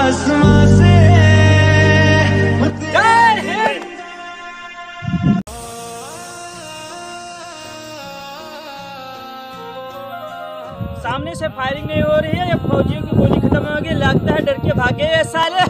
आसमां से। जय हिंद। सामने से फायरिंग नहीं हो रही है, या फौजियों की गोली खत्म हो गई, लगता है डर के भागे ये साले।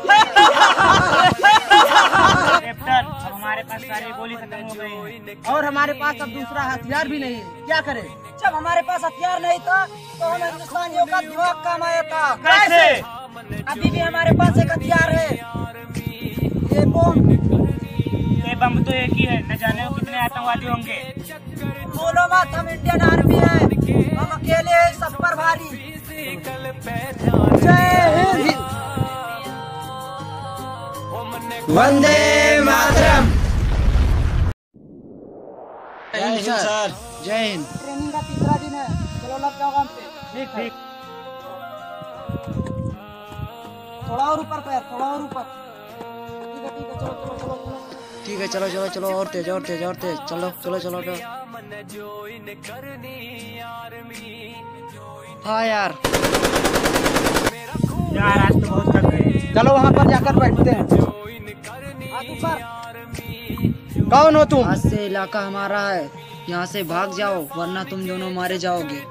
कैप्टन, अब हमारे पास सारी गोली खत्म हो गई है और हमारे पास अब दूसरा हथियार भी नहीं है, क्या करें? जब हमारे पास हथियार नहीं था तो हम हिंदुस्तानियों का दिमाग काम आया था। कैसे? अभी भी हमारे पास एक हथियार है, ये बम। ये बम तो एक ही है, न जाने वो कितने आतंकवादी होंगे। बोलो मत, हम इंडियन आर्मी है, हम अकेले हैं सब पर भारी। जय हिंद। वंदे मातरम। जय हिंद सर। जय हिंद। ट्रेनिंग का तीसरा दिन है, चलो लग जाओ काम पे। ठीक ठीक। थोड़ा और ऊपर पैर, थोड़ा और ऊपर। ठीक है, चलो चलो चलो चलो। ठीक है, चलो चलो चलो, और तेज और तेज और तेज, चलो चलो चलो चलो। हाँ यार, आज तो बहुत थक गए। चलो वहाँ पर जाकर बैठते हैं। हाथ ऊपर। कौन हो तुम? आज से इलाका हमारा है, यहाँ से भाग जाओ वरना तुम दोनों मारे जाओगे।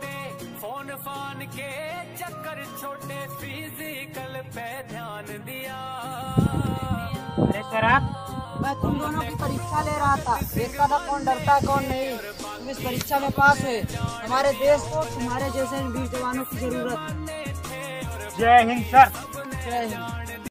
अरे सर, आप मैं तुम दोनों की परीक्षा ले रहा था, देखता था कौन डरता है कौन नहीं। तुम इस परीक्षा में पास हुए, हमारे देश को तुम्हारे जैसे वीर जवानों की जरूरत है। जय हिंद सर। जय हिंद।